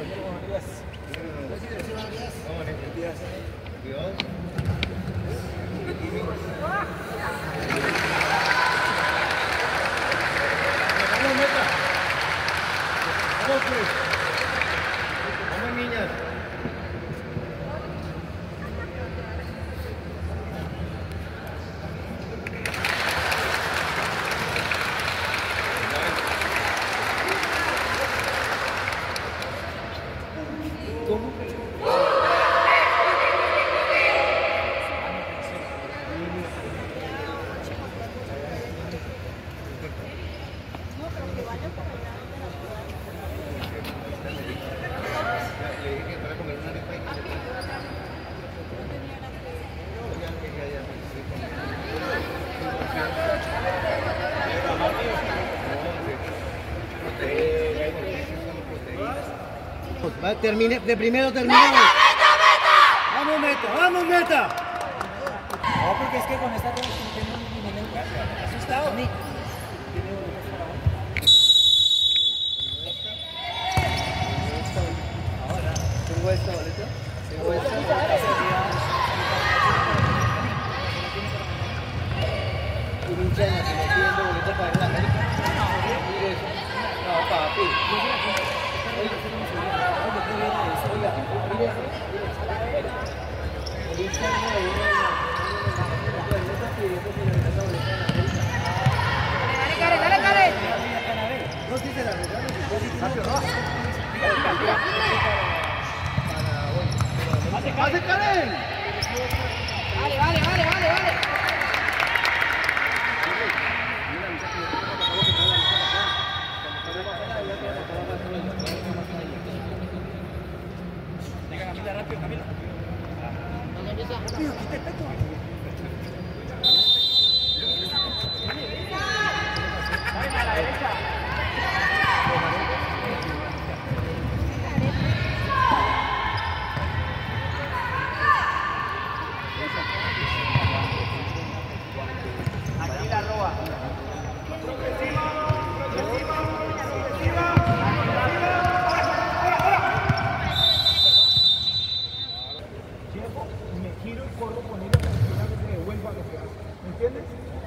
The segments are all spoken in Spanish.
Termine, de primero terminamos. ¡Meta, meta, meta! ¡Vamos, meta! ¡Vamos, meta! No, porque es que con esta tengo asustado. Ahora, tengo esta boleta. Tengo esta. Un hincha de Nacional pidiendo boleta para ir a la América. Mire eso. No, papi. Oiga, mire eso. El hincha no le viene Dale, Karen. no sí se la regalo. ¡Hace Karen! Vale. Venga, Camila, rápido, Camila. Rápido, quita el peto. A la derecha. Aquí la roba. Me giro y corro con ella para que me devuelva lo que hace. ¿Me entiendes?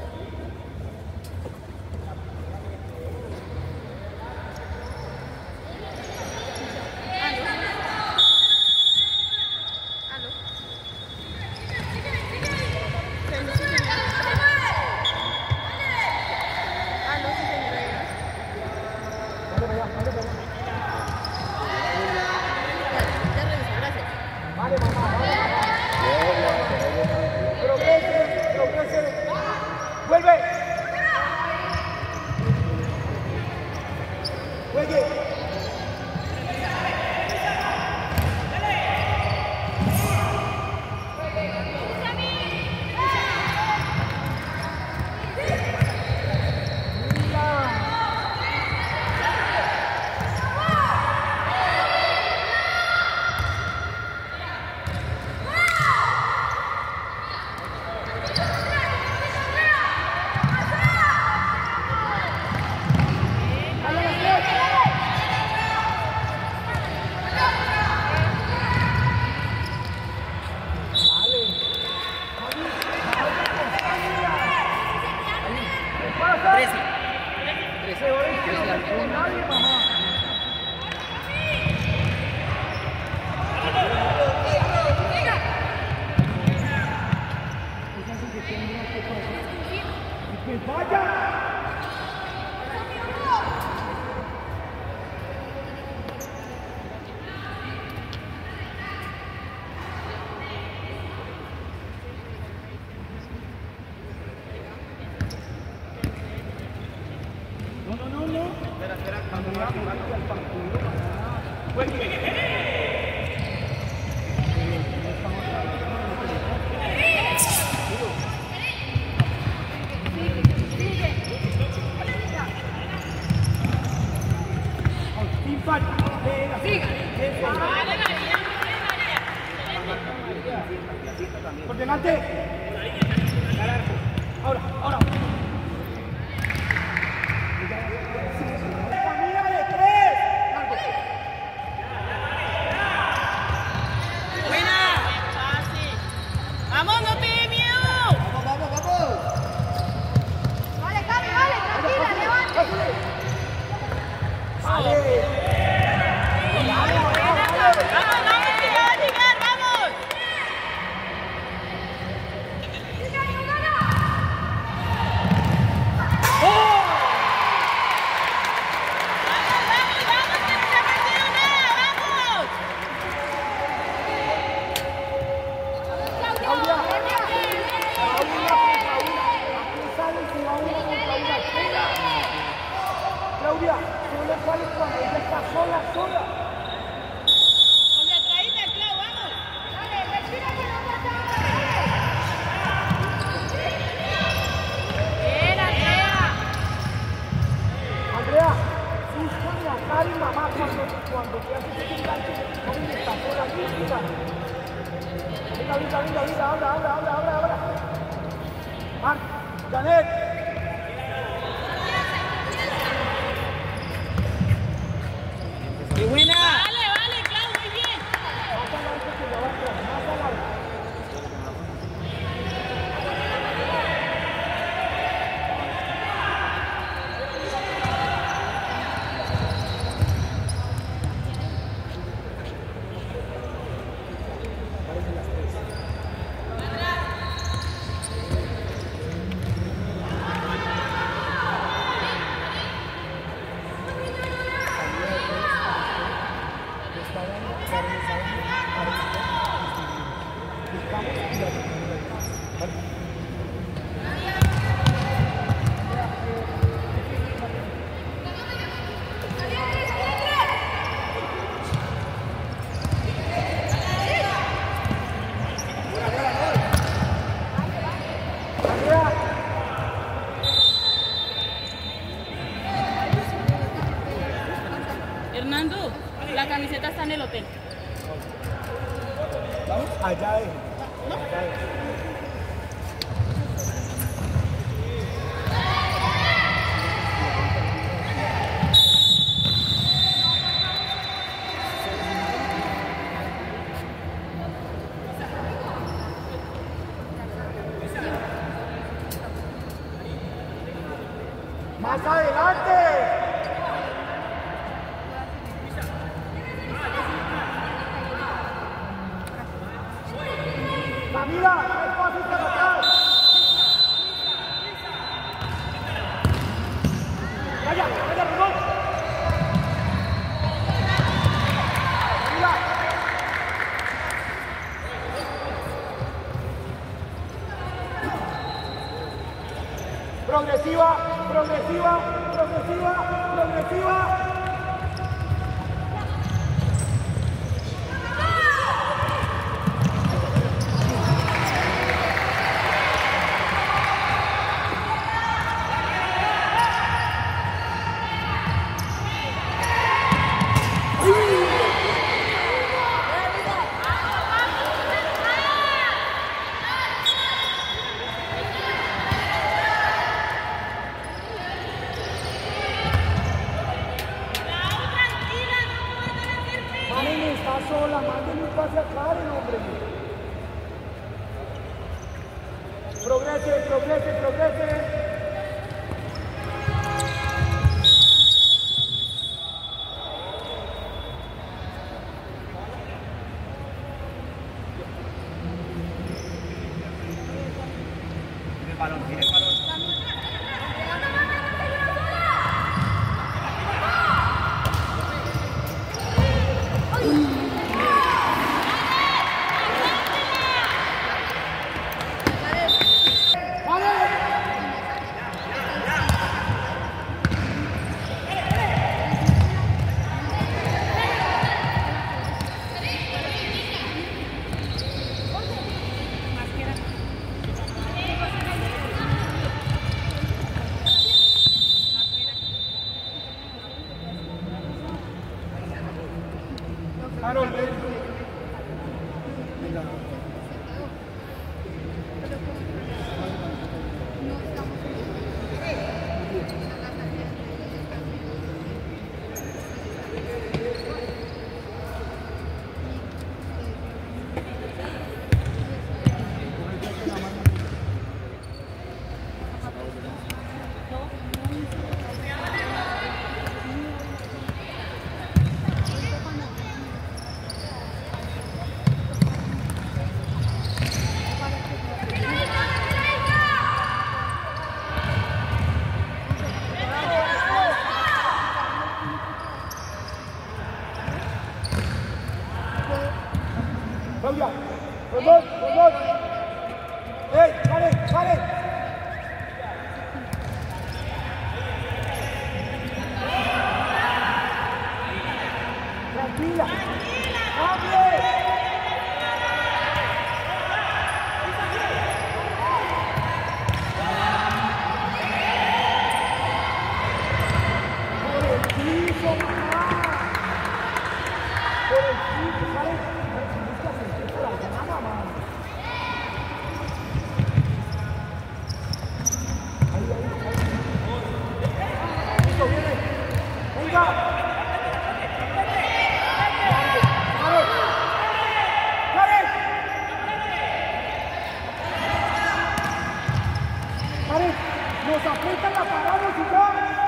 ¡Vuelve! ¡Juegue! Por delante. Ahora. Camina de 3. Abra. Marc, Janet. ¡Qué buena! Vale, Clau, muy bien. Hernando, la camiseta está en el hotel. ¿Vamos? Allá es. ¡Más adelante! Camila, es fácil que tocar. Vaya, Ramón. Camila. Progresiva. Sola, manden un pase a Karen, hombre. Progrese. Tiene el balón. Harold, ven. Venga. Claudia, los dos. ¡Ey, vale! Tranquila. ¡Cambie! Por el piso, mamá. Por el piso, ¿sabes? La mamá. Venga. Karen, nos apretan la parada y ya.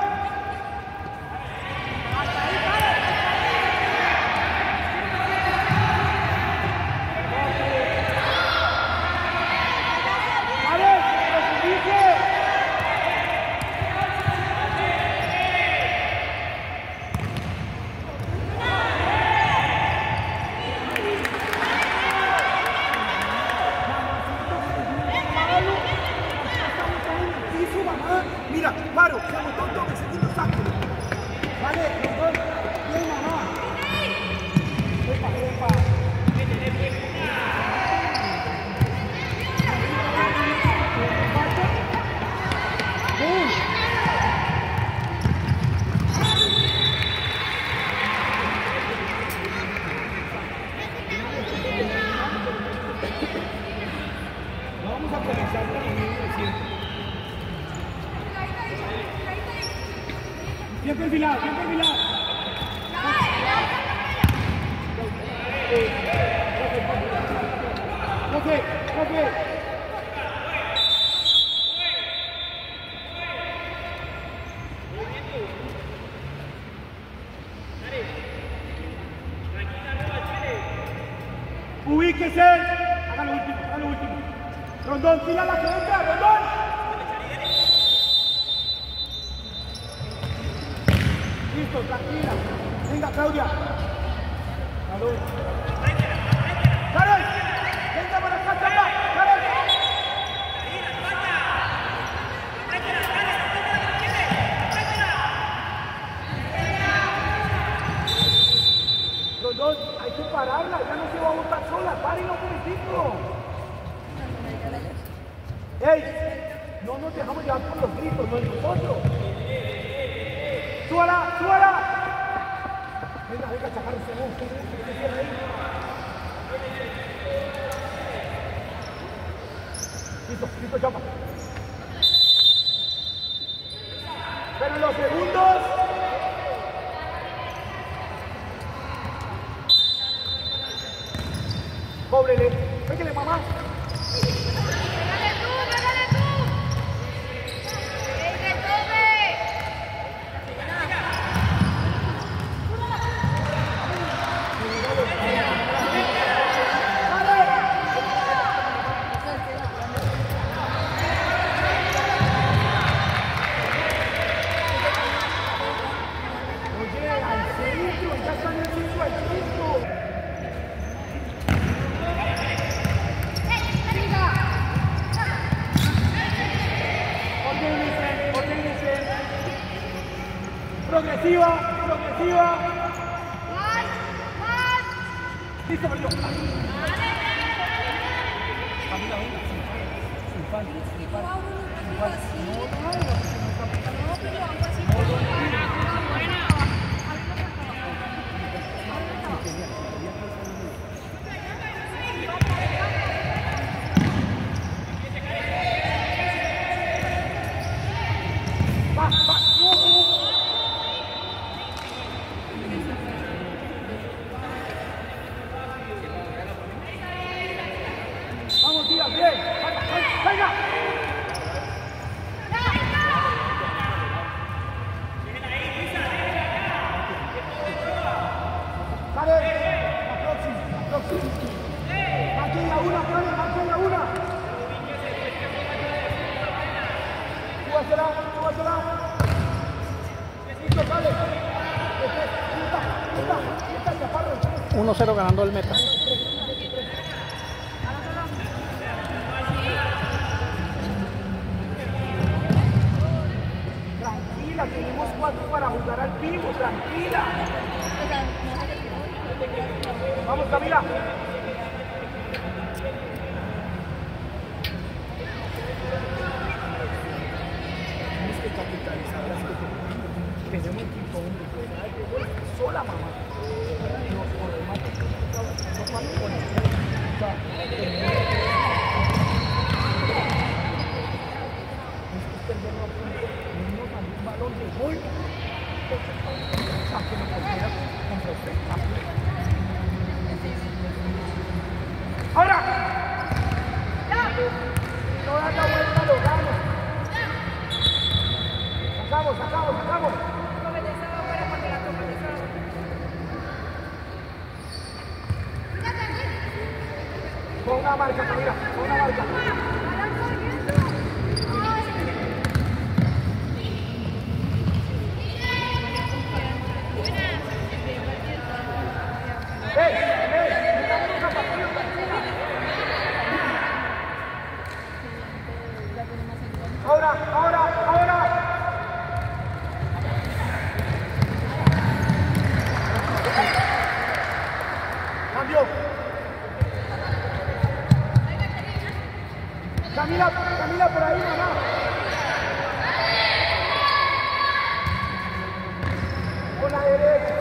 Mira, paro, se agotó todo, segundo saco. Vale, los dos. Bien, mamá. Epa, epa. Vamos a comenzar con el número 5. Tiempo enfilado, tiempo enfilado. Ok. Ubíquese. Haga lo último, Rondón, tira la que entra, Rondón. Listo, tranquila. Venga, Claudia. Salud. ¡Karen! ¡Venga para acá, chapa! ¡Karen! Los dos, hay que pararla. Ya no se va a botar sola. Párenlo un momentito. ¡Ey! No nos dejamos llevar por los gritos, no es nosotros. ¡Súbala! Venga, chacarro, se cierra ahí. Listo, chapa. Pero en los segundos. Cóbrele. Pégale, mamá. Progresiva. Listo, perdió. Camila, venga. Sin falta. Vamos, tía, bien. Venga. Vale, la próxima. Aquí la una. Súbasela. Listo, sale. 1-0 ganando el Meta. Tranquila, tenemos 4 para jugar al vivo, tranquila. Vamos, Camila. Tienes que capitalizar las que tenemos equipo, hombre, sola, mamá. Los problemas que no van con el balón de gol. una marca, Camila, una marca. Ahora. Cambio. Camila por ahí, mamá. Por la derecha.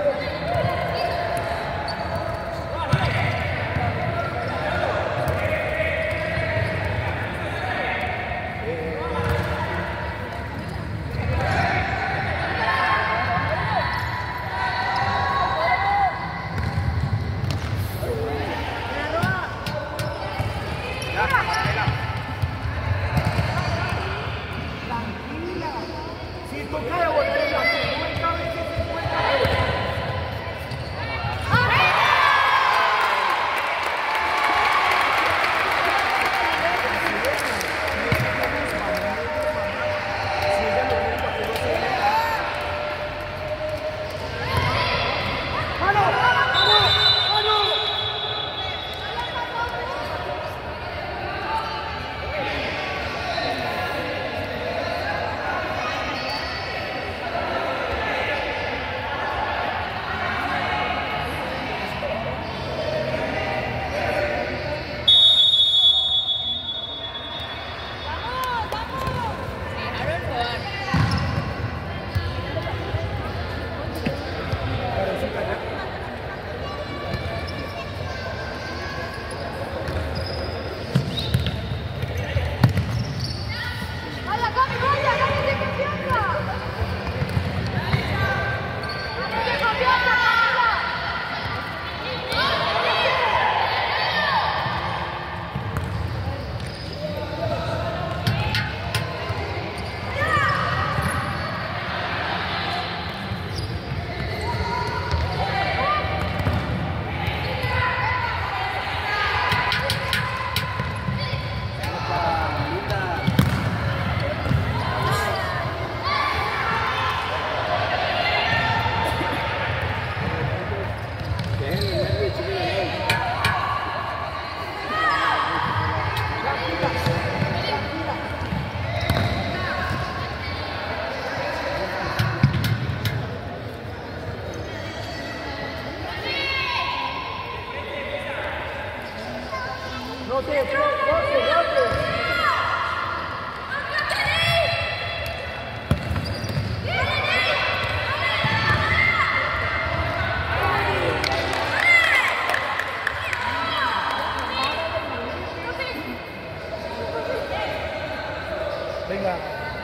Venga.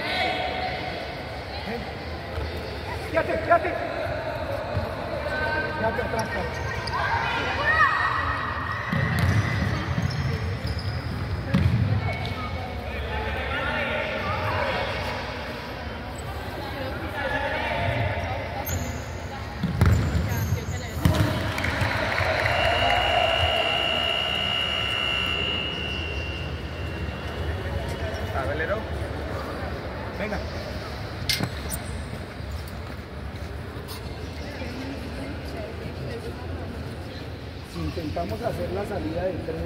Quédate atrás. Venga. Si intentamos hacer la salida de tres,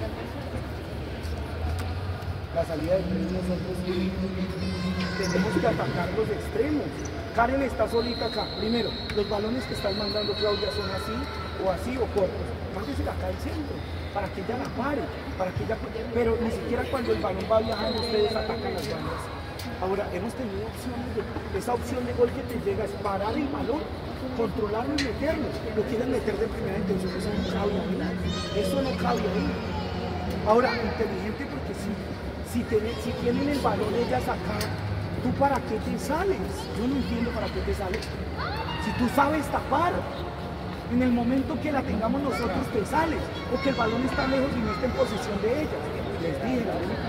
nosotros tenemos que atacar los extremos. Karen está solita acá. Primero, los balones que están mandando Claudia son así o cortos. Mándesela acá al centro, para que ella la pare, pero ni siquiera cuando el balón va viajando ustedes atacan las bandas. Ahora, hemos tenido esa opción de gol que te llega es parar el balón, controlarlo y meterlo. Lo quieren meter de primera intención, eso no cabe ahí. Eso no cabe ahí. Ahora, inteligente porque si tienen el balón ellas acá, ¿tú para qué te sales? Yo no entiendo para qué te sales. Si tú sabes tapar, en el momento que la tengamos nosotros te sales, porque el balón está lejos y no está en posición de ellas. Les dije, la única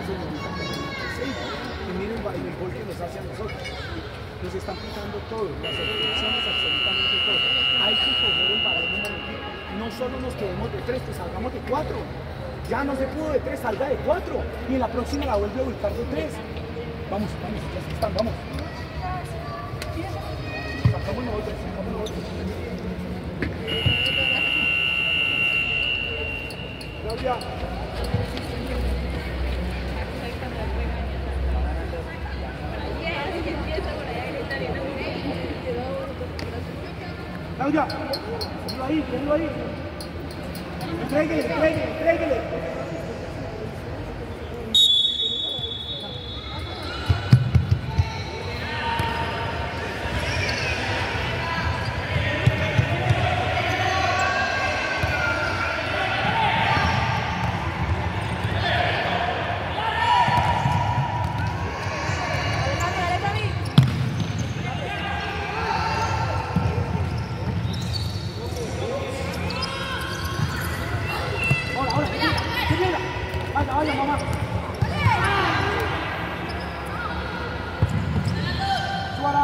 y miren el gol que nos hace a nosotros. Nos están quitando todo, las opciones, absolutamente todo. Hay que coger el balón un momentito. No solo nos quedemos de tres, que salgamos de cuatro. Ya no se pudo de 3, salga de 4. Y en la próxima la vuelve a ubicar de 3. Vamos, ya están, vamos. Sacamos nosotros, sacamos nosotros. Claudia. Claudia, tenlo ahí. Entréguele. Vaya, mamá. Suara.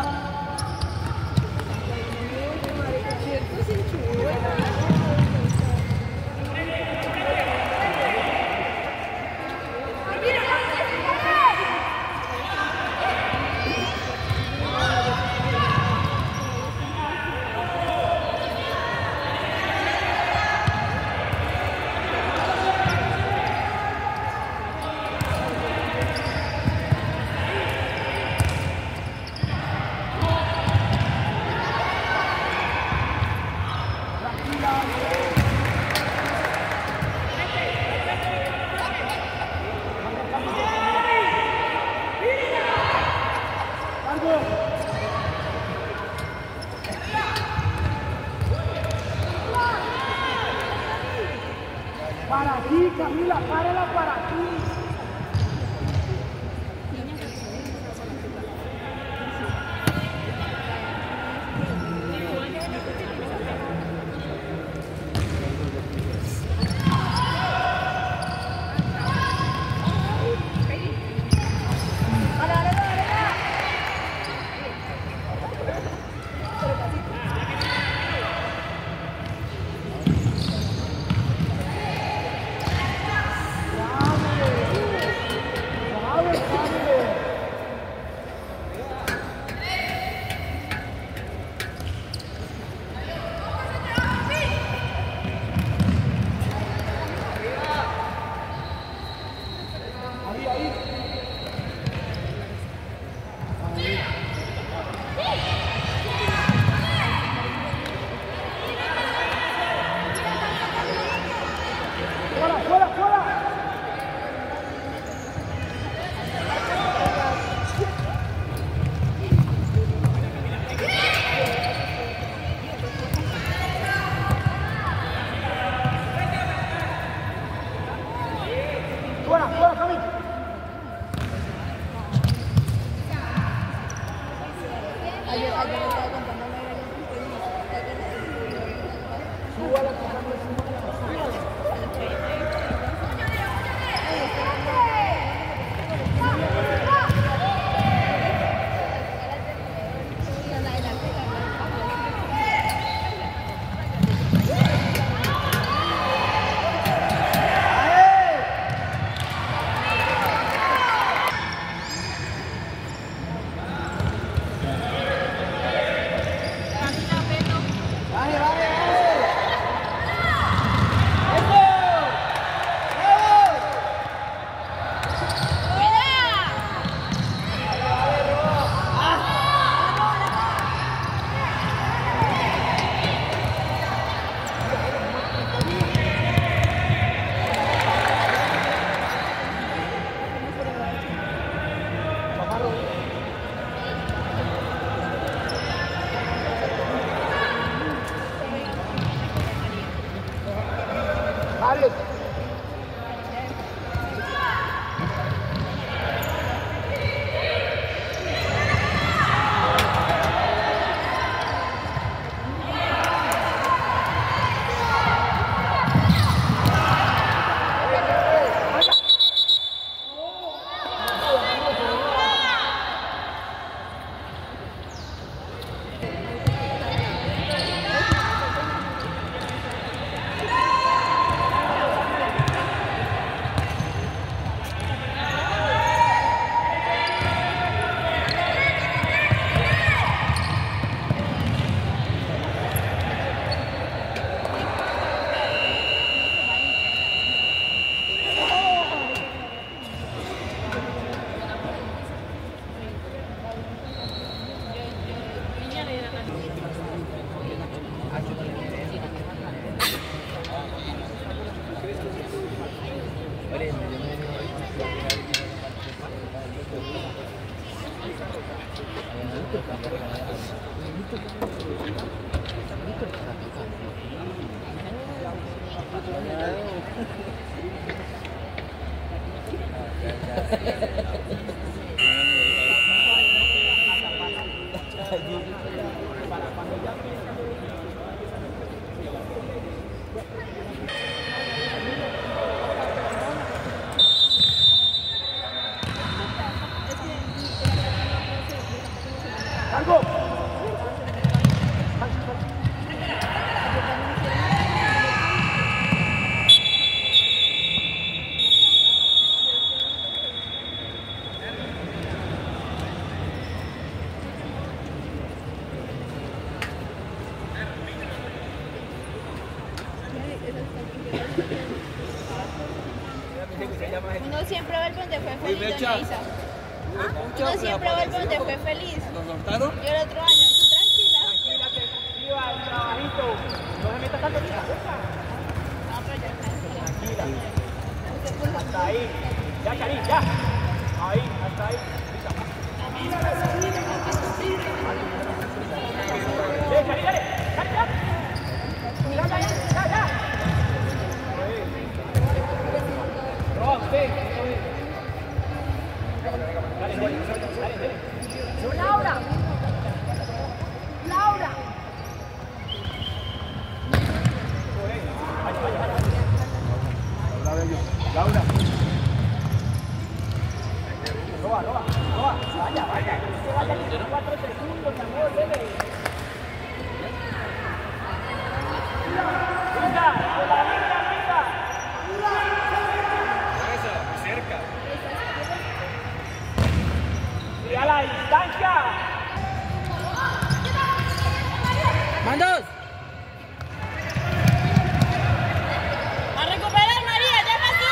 Para ti, Camila, párala para ti. ¡Cargo! Uno siempre vuelve donde fue feliz, doña Isa. Uno siempre vuelve donde fue feliz. ¿Nos soltaron? Yo el otro año, tú tranquila. Tranquila, que viva el trabajito. No se meta tanto en la cabeza. No, pero yo tranquila. Tranquila. Hasta ahí. Ya, Karim, ya. Ahí, hasta ahí. Karim, dale. Karim, ya. Ya, ya, ya, ya. Rob, sí. Dale, dale, dale. Laura. Laura. Laura. Roba. Vaya. Vaya 4 segundos, mi amor, dele. Venga, con la línea arriba. Eso, cerca. Y a la distancia. ¡Mandos! ¡A recuperar, María! ¡Ya pasó!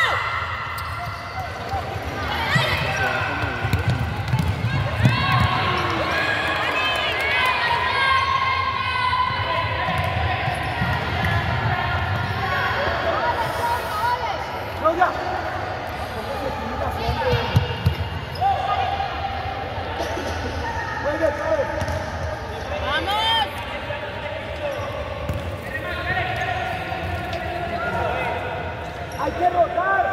Claudia. Juegue, Chávez. ¡Vamos! Hay que rotar.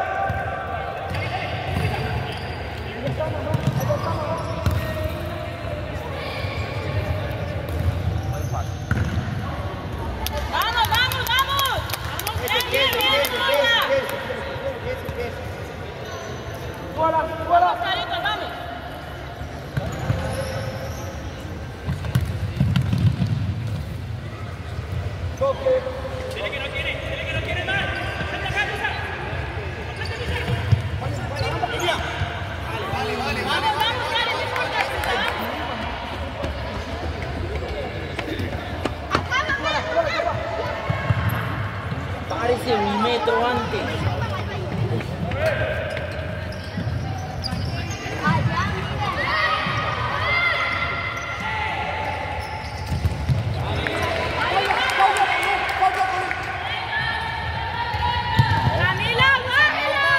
¡Vamos, vamos, vamos! ¡Bien, bien, bien, Lola! Fuera. ¡Vamos, Carlitos, vamos! Toque. ¡Vamos, vamos, Karen! ¡No importa! Parece un metro antes. ¡Camila, agárrala!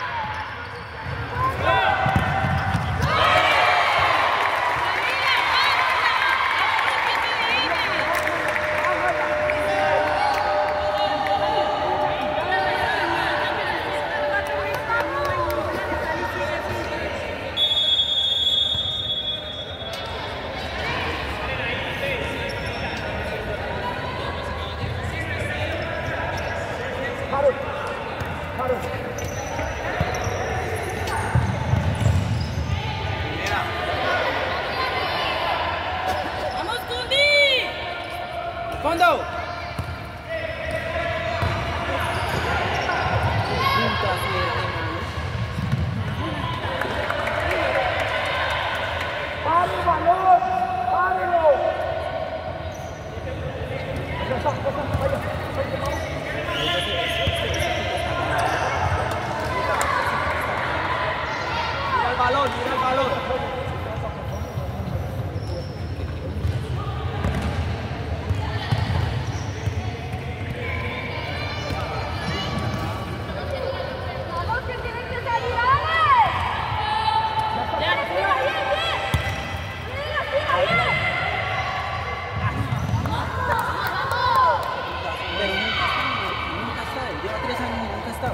¡Vamos, Cundi! ¡Fondo! ¡Pare el balón! ¡Párelo! Ya está, vaya. estado.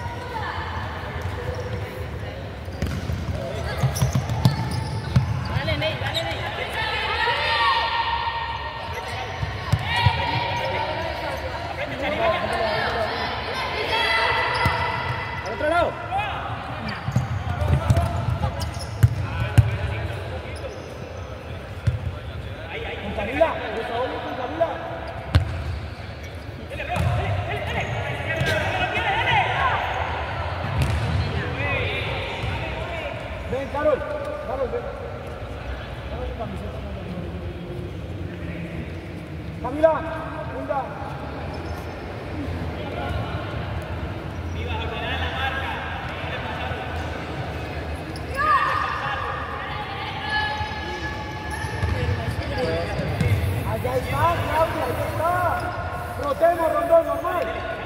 Dale, Ney, dale, Ney. Al otro lado. Con Camila, por favor, con Camila. Ven, Carol, Carol, ven. Dame tu camiseta. Camila, venga. Allá está, Claudia, allá está. Rotemos, Rondón, normal.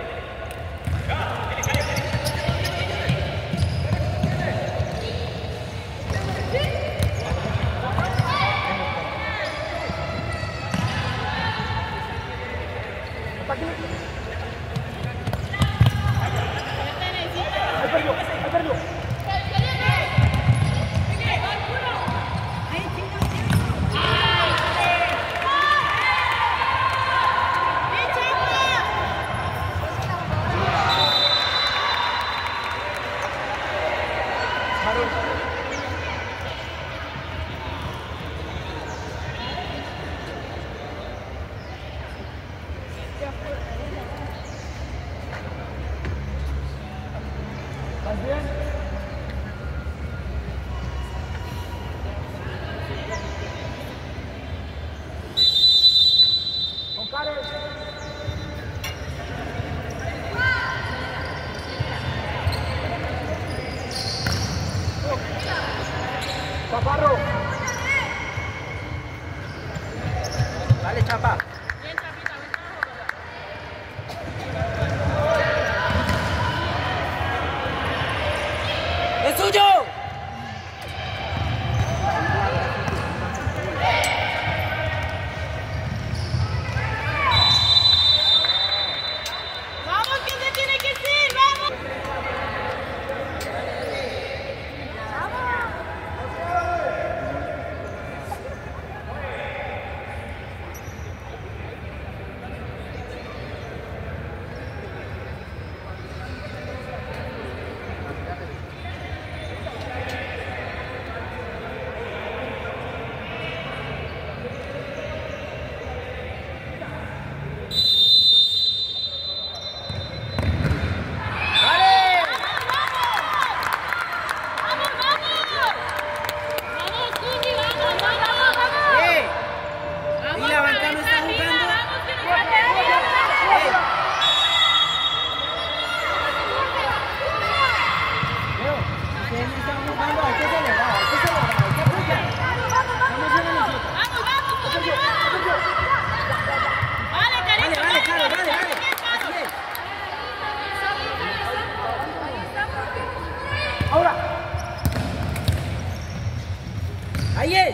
Ahí perdió, ahí perdió. ¿Estás bien? Con Karen. Chaparro. Dale, Chapa. Bien, Chapita, ven abajo. ¡Es suyo! Vamos, que se tiene que ir, vamos. Ahora. Ahí es.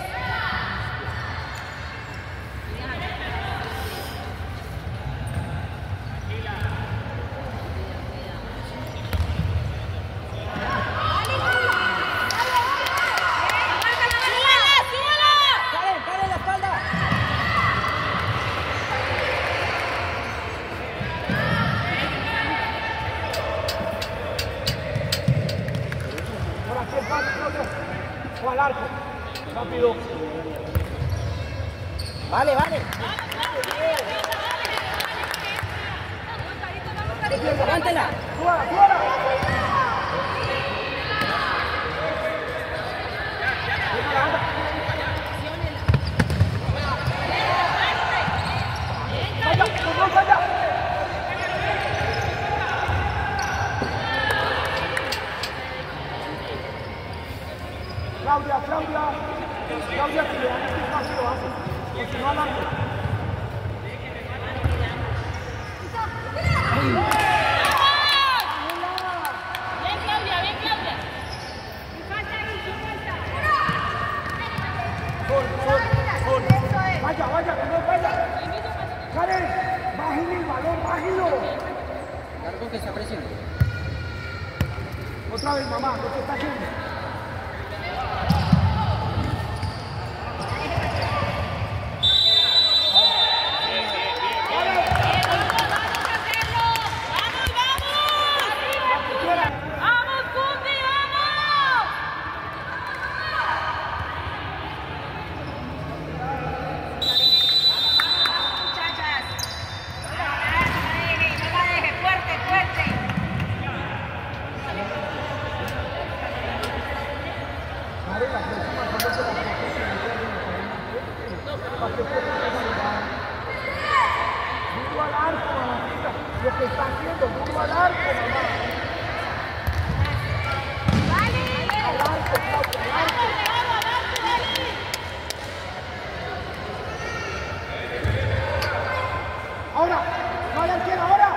Dale la espalda. Ahora, ¿qué pasa, Claudia? O al arco. Rápido. Vale, vale. Levántala. ¡Súbala, súbala! ¡Vaya, vaya, vaya! Claudia, Claudia. Claudia, si le dan este espacio lo hace. Porque no adelante. Bien, Claudia, bien, Claudia. Vaya, vaya, que no vaya. Karen, bájenle el balón, bájenlo. Largo que está presionando. Otra vez, mamá, ¿qué te está haciendo? Duro al arco, mamacita. Lo que está haciendo, duro al arco, mamá. Al arco, Claudia, al arco. Ahora, no hay arquero, ahora.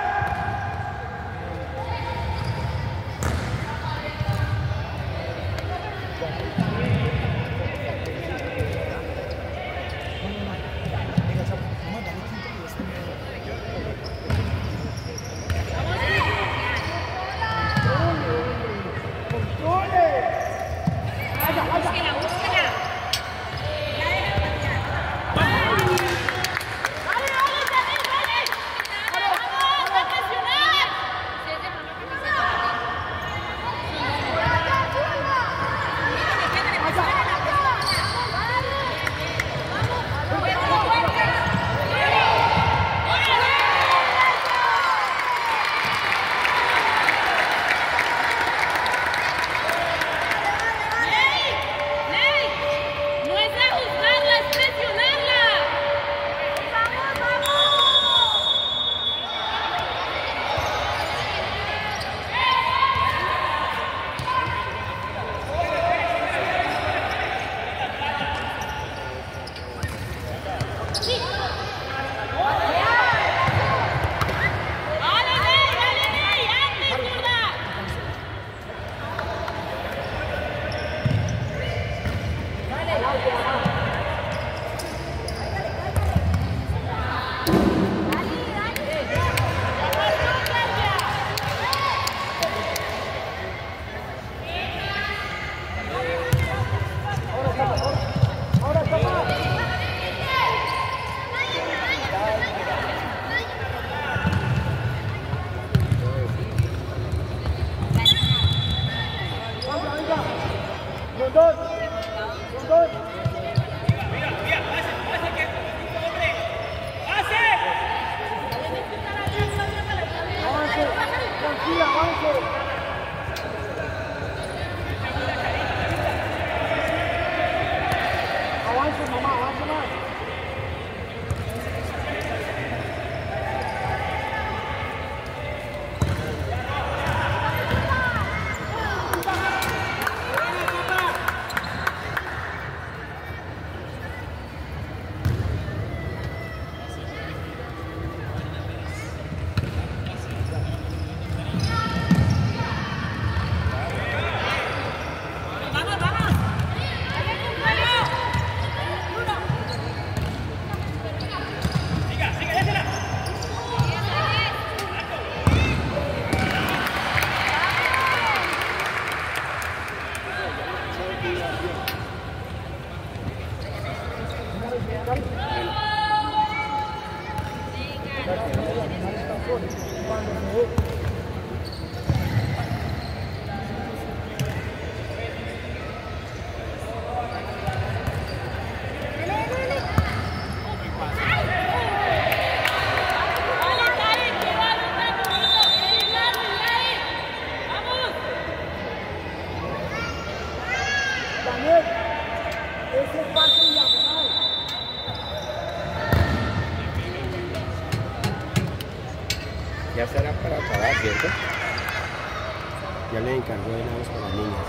Ya será para acabar, ¿cierto? Ya le encargó de helados para las niñas.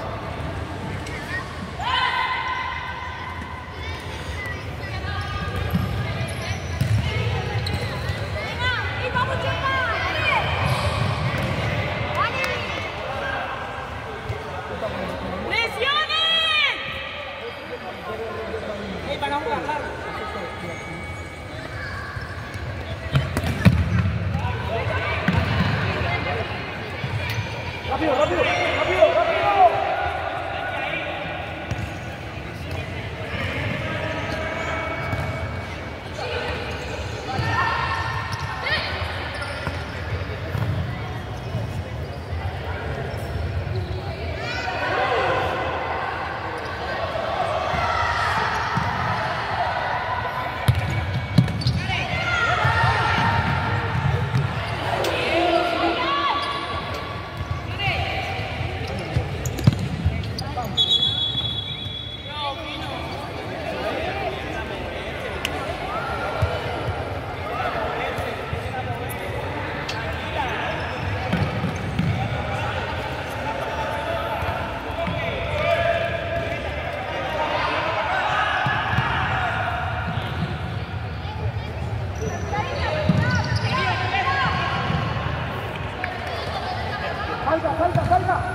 Rápido, rápido, rápido. Salga, salga, salga.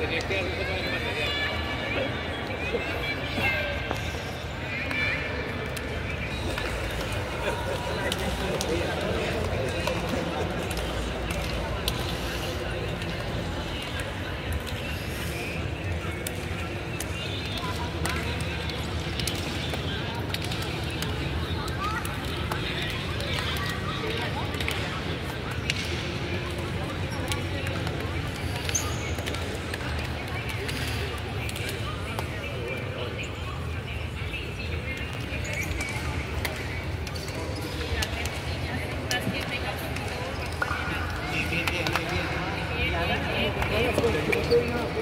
Que no te den nada,